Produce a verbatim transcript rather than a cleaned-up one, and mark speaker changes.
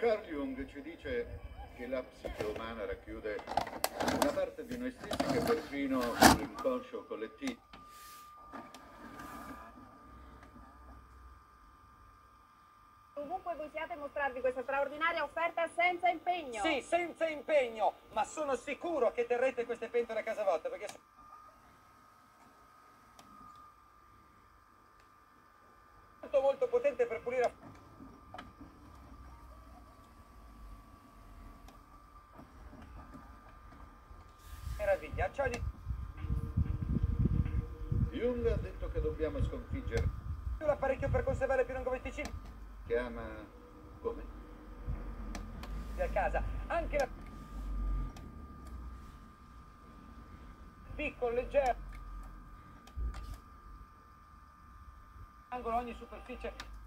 Speaker 1: Carl Jung ci dice che la psiche umana racchiude una parte di noi stessi che è perfino l'inconscio collettivo.
Speaker 2: Ovunque voi siate, mostrarvi questa straordinaria offerta senza impegno.
Speaker 3: Sì, senza impegno, ma sono sicuro che terrete queste pentole a casa vostra, perché sono molto molto potente per pulire. Meraviglia, ciao di...
Speaker 1: Jung ha detto che dobbiamo sconfiggere
Speaker 3: l'apparecchio per conservare più lungo vesticini
Speaker 1: chiama come?
Speaker 3: a casa, anche la piccolo, leggero, angolo ogni superficie